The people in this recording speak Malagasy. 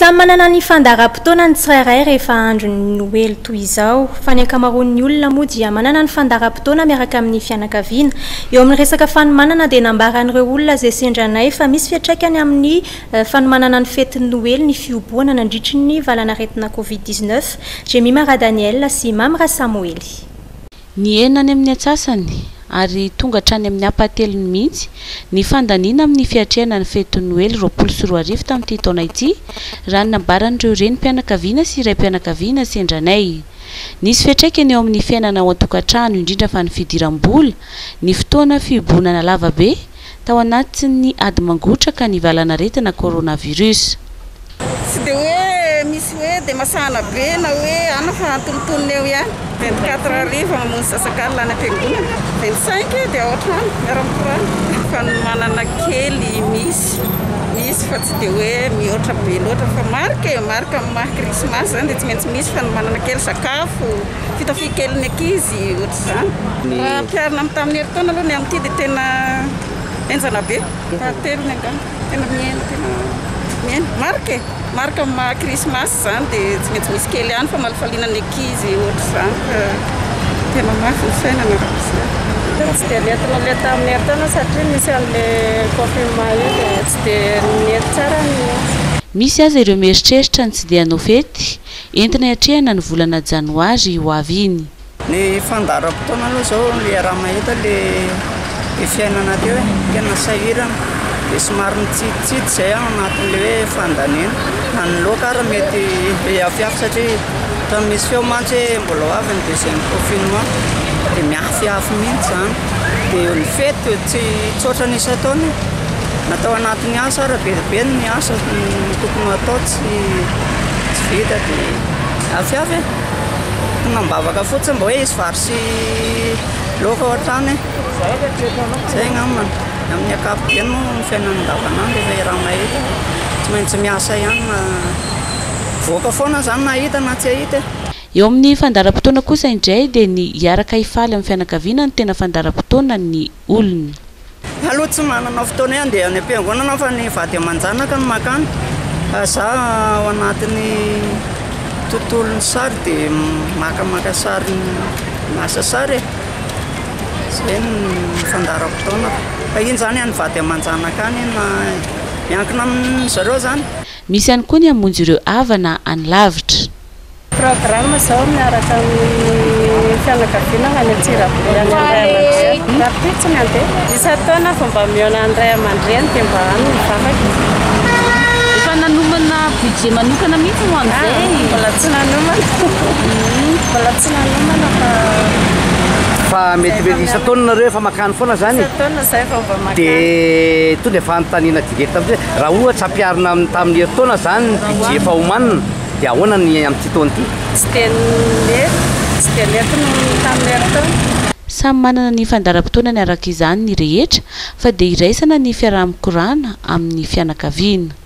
Samy manana ny fandaharam-potoana ny tsirairay rehefa andro ny Noely toy izao. Fa ny ankamaroan'ny olona moa dia manana ny fandaharam-potoana miaraka amin'ny fianakaviana. Eo amin'ny resaka fanomanana dia nambaran'ireo olona izay sendranay fa misy fiantraikany amin'ny fanomanana ny fetin'ny Noely ny fioboana nandritry ny valanaretina Covid-19. Jemima Daniel sy Mamra Samuely. Ny enany amin'ny atsasany ary tonga hatrany amin'ny apatelony mihitsy ny fandaniana amin'ny fiatrehana ny fetin'ny Noely 24 tamin'ity taona ity raha nambaran'ireo renim-pianakaviana sy iray-pianakaviana sendranay. Nisy fiantraikany eo amin'ny fiainana ao an-tokantrano indrindra fa ny fidiram-bola, ny fotoana fiobonana lavabe tao anatin'ny ady mangotraka ny valanaretina coronavirus. Tsy dia hoe misy hoe dia masahana be na hoe ana fa antonontonona eo ihany 24 arivo mamonjy sasakany lany am-piangonana 25 dia ao an-trano miara-mikorana fa manana kely misy fa tsy dia hoe mihoatra be loatra fa marika amin'ny maha krismasy zany dia tsy maintsy misy fa manana kely sakafo fitafian-keliny ankizy ohatr'izany. Ampiarina amin'ny tamin'ny herintaona aloha ny amin'ity dia tena enjana be fahatelo ny angamba tena mihaino tena mihaino marika amin'ny maha krismasy zany dia tsy maintsy misy kely ihany fa malifaliana ny ankizy ohatr'izany fa tena mafy ny fiainana raha tsy dia nentina le tamin'ny herintaona satria misy an'ilay confinement io dia tsy dia nety tsara ny misy aza ireo mieritreritra ny tsy dia hanao fety entina hiatrehana ny volana janoary ho avy iny. Ny fandaharam-potoana aloha zao le raha mahita le fiainana teo tena sahirana dia somary mitsititsity izay anatin'le hoe fandaniana na ny loaka ary mety afiafy satria fa misy feo mantsy hoe mbola ho avy ny deuxième confinement dia miafiafy mihitsy zany dia ny fety tsy tsotra ny isa-taona natao anatin'ny asa ary bebe ny asa tokony atao tsy vita dia afiafy nambavaka fotsiny mba hoe izy vary sy loaka ao an-trano zay ngamana amin'ny ankapobeny moa ny fiainana andavanandro efa raha mahita tsy maintsy miasa ihany voaka foana zany na hita na tsy ahita. Eo amin'ny fandaharam-potoana kosa indray dia ny hiaraka hifaly amin'ny fianakaviana no tena fandaharam-potoana ny olona. Aloha tsy manana fotoana ihany dia any am-piangonana fa ny vady aman-janaka no makany za ao anatin'ny tontolon'ny sary dia makamaka sary asa sary izay ny fandaharam-potoana fa iny zany any vady aman-janaka any na miankina amin'ny zareo zany. Misy ihany koa ny hamonjy ireo havana any lavitra. programme zao miaraka amin'ny fianakaviana any Antsirabe any Andray aman-dreny rapitsy ny andeha isa-taona fa mba mihaona Andray aman-dreny dia mba any mivavaka. Efa nanomana budget manokana mihitsy ho amin'izay? Mbola tsy nanomana fa mety isa-taona nareo efa makany foana zany isa-taona zay fa mba makany dia tonga efa anontaniana direct amin'izay raha ohatra ampiarina tamin'ny herintaona zany budget efa homanina dia ahoana ny amin'ity taona ity? Tsy dia nety no tamin'ny herintaona. Samy manana ny fandaharam-potoana ny araka izany ny rehetra fa dia iraisana ny fiaraha-mikorana amin'ny fianakaviana.